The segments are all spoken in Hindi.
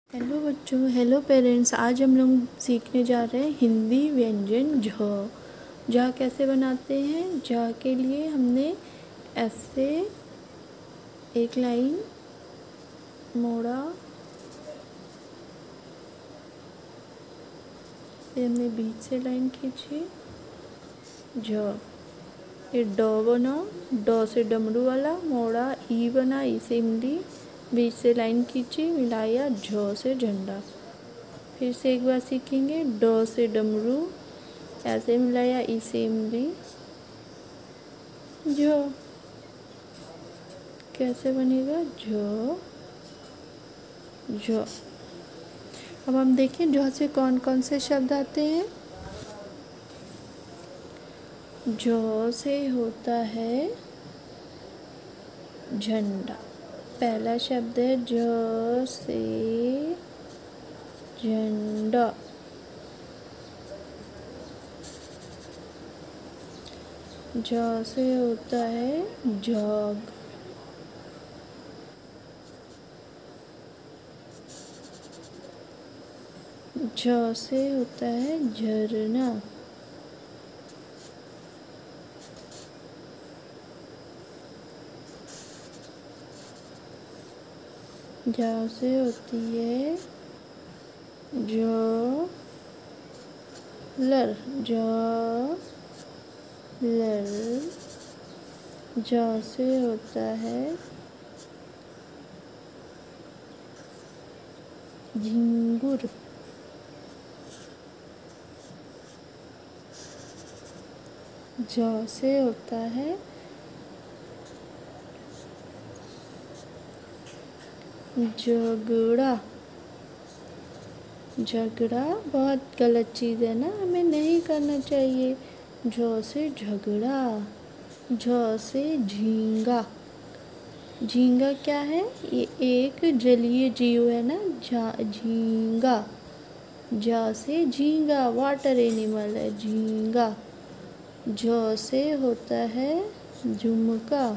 हेलो बच्चों, हेलो पेरेंट्स। आज हम लोग सीखने जा रहे हैं हिंदी व्यंजन झ। झ कैसे बनाते हैं? झ के लिए हमने ऐसे एक लाइन मोड़ा, फिर हमने बीच से लाइन खींची झ। ये ड बना, ड से डमरू वाला मोड़ा, ई बना, ई से इमली, बीच से लाइन खींची, मिलाया, झ से झंडा। फिर से एक बार सीखेंगे। ड से डमरू, ऐसे मिलाया, ई से इमली, झ। कैसे बनेगा? झ झ। अब हम देखें झ से कौन कौन से शब्द आते हैं। झ से होता है झंडा। पहला शब्द है झ से झंडा। झ से होता है झाग। झ से होता है झरना। झ से होती है झालर। झालर। झ से होता है झिंगुर। झ से होता है झगड़ा। झगड़ा बहुत गलत चीज़ है ना, हमें नहीं करना चाहिए। झ से झगड़ा। झ से झींगा। झींगा क्या है? ये एक जलीय जीव है ना, झींगा। झ से झींगा, वाटर एनिमल है झींगा। झ से होता है झुमका।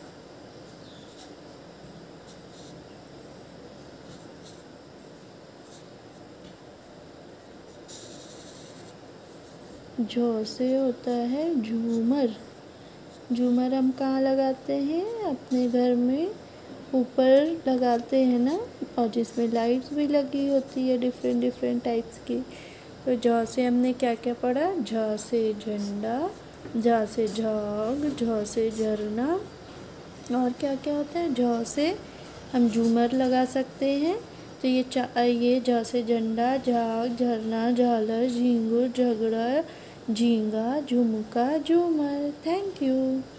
झ से होता है झूमर। झूमर हम कहाँ लगाते हैं? अपने घर में ऊपर लगाते हैं ना, और जिसमें लाइट्स भी लगी होती है डिफरेंट डिफरेंट टाइप्स की। तो झ से हमने क्या क्या पढ़ा? झ से झंडा, झ से झाग, झ से झरना, और क्या क्या होता है? झ से हम झूमर लगा सकते हैं। तो ये झ से झंडा, झाग, झरना, झालर, झिंगुर, झगड़ा, झींगा, झुमका, झूमर। Thank you.